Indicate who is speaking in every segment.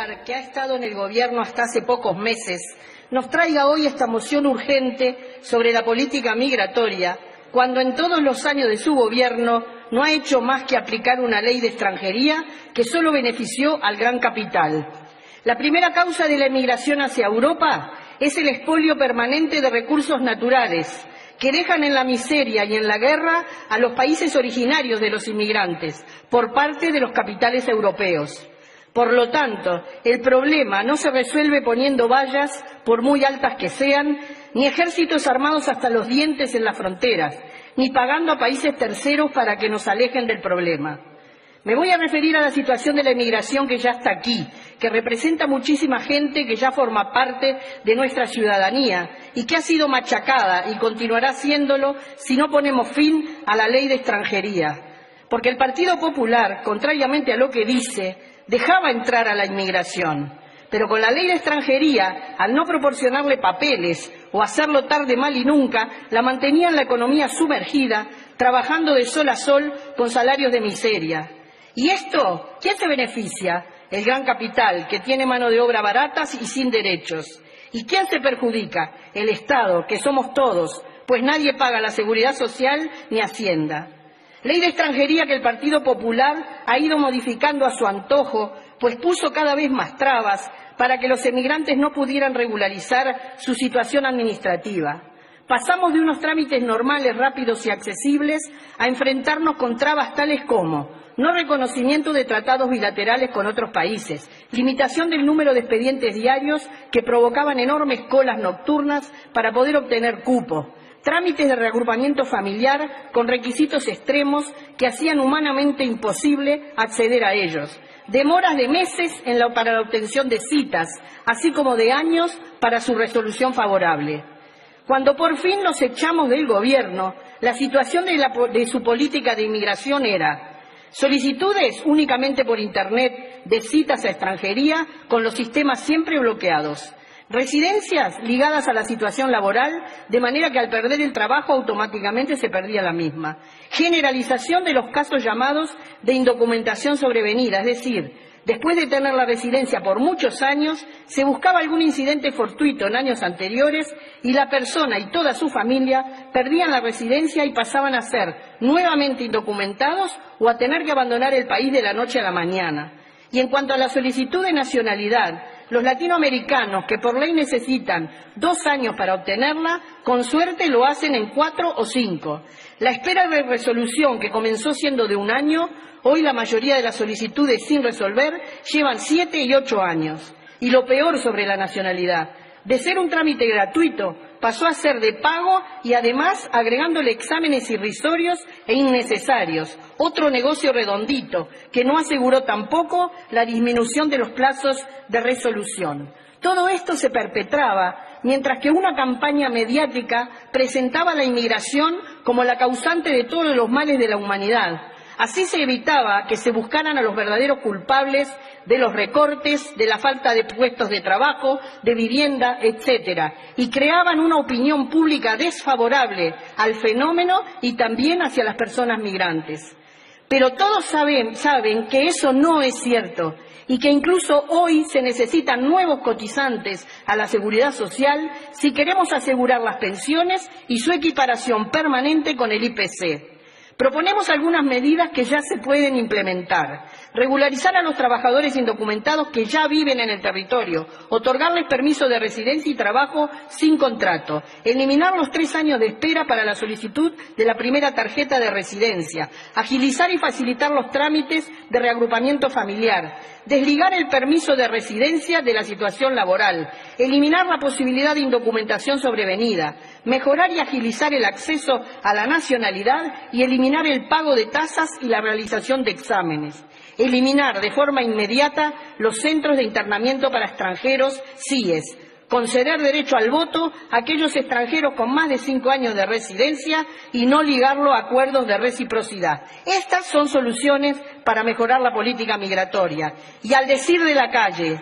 Speaker 1: Popular, que ha estado en el gobierno hasta hace pocos meses, nos traiga hoy esta moción urgente sobre la política migratoria, cuando en todos los años de su gobierno no ha hecho más que aplicar una ley de extranjería que solo benefició al gran capital. La primera causa de la emigración hacia Europa es el expolio permanente de recursos naturales, que dejan en la miseria y en la guerra a los países originarios de los inmigrantes por parte de los capitales europeos. Por lo tanto, el problema no se resuelve poniendo vallas, por muy altas que sean, ni ejércitos armados hasta los dientes en las fronteras, ni pagando a países terceros para que nos alejen del problema. Me voy a referir a la situación de la inmigración que ya está aquí, que representa muchísima gente que ya forma parte de nuestra ciudadanía y que ha sido machacada y continuará siéndolo si no ponemos fin a la ley de extranjería. Porque el Partido Popular, contrariamente a lo que dice, dejaba entrar a la inmigración, pero con la ley de extranjería, al no proporcionarle papeles o hacerlo tarde, mal y nunca, la mantenía en la economía sumergida, trabajando de sol a sol con salarios de miseria. ¿Y esto quién se beneficia? El gran capital, que tiene mano de obra baratas y sin derechos. ¿Y quién se perjudica? El Estado, que somos todos, pues nadie paga la seguridad social ni Hacienda. Ley de extranjería que el Partido Popular ha ido modificando a su antojo, pues puso cada vez más trabas para que los emigrantes no pudieran regularizar su situación administrativa. Pasamos de unos trámites normales, rápidos y accesibles a enfrentarnos con trabas tales como no reconocimiento de tratados bilaterales con otros países, limitación del número de expedientes diarios que provocaban enormes colas nocturnas para poder obtener cupo, trámites de reagrupamiento familiar con requisitos extremos que hacían humanamente imposible acceder a ellos, demoras de meses para la obtención de citas, así como de años para su resolución favorable. Cuando por fin nos echamos del gobierno, la situación de su política de inmigración era solicitudes únicamente por Internet de citas a extranjería con los sistemas siempre bloqueados. Residencias ligadas a la situación laboral, de manera que al perder el trabajo automáticamente se perdía la misma. Generalización de los casos llamados de indocumentación sobrevenida, es decir, después de tener la residencia por muchos años, se buscaba algún incidente fortuito en años anteriores y la persona y toda su familia perdían la residencia y pasaban a ser nuevamente indocumentados o a tener que abandonar el país de la noche a la mañana. Y en cuanto a la solicitud de nacionalidad, los latinoamericanos, que por ley necesitan 2 años para obtenerla, con suerte lo hacen en 4 o 5. La espera de resolución, que comenzó siendo de 1 año, hoy la mayoría de las solicitudes sin resolver llevan 7 y 8 años. Y lo peor sobre la nacionalidad, de ser un trámite gratuito, pasó a ser de pago y además agregándole exámenes irrisorios e innecesarios, otro negocio redondito que no aseguró tampoco la disminución de los plazos de resolución. Todo esto se perpetraba mientras que una campaña mediática presentaba la inmigración como la causante de todos los males de la humanidad. Así se evitaba que se buscaran a los verdaderos culpables de los recortes, de la falta de puestos de trabajo, de vivienda, etcétera, y creaban una opinión pública desfavorable al fenómeno y también hacia las personas migrantes. Pero todos saben que eso no es cierto y que incluso hoy se necesitan nuevos cotizantes a la seguridad social si queremos asegurar las pensiones y su equiparación permanente con el IPC. Proponemos algunas medidas que ya se pueden implementar. Regularizar a los trabajadores indocumentados que ya viven en el territorio, otorgarles permiso de residencia y trabajo sin contrato, eliminar los 3 años de espera para la solicitud de la primera tarjeta de residencia, agilizar y facilitar los trámites de reagrupamiento familiar, desligar el permiso de residencia de la situación laboral, eliminar la posibilidad de indocumentación sobrevenida, mejorar y agilizar el acceso a la nacionalidad y eliminar el pago de tasas y la realización de exámenes. Eliminar de forma inmediata los centros de internamiento para extranjeros, CIES. Conceder derecho al voto a aquellos extranjeros con más de 5 años de residencia y no ligarlo a acuerdos de reciprocidad. Estas son soluciones para mejorar la política migratoria. Y al decir de la calle,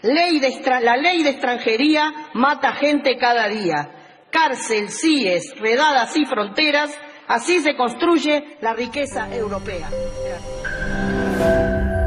Speaker 1: la ley de extranjería mata gente cada día. Cárcel, CIES, redadas y fronteras, así se construye la riqueza europea. Gracias.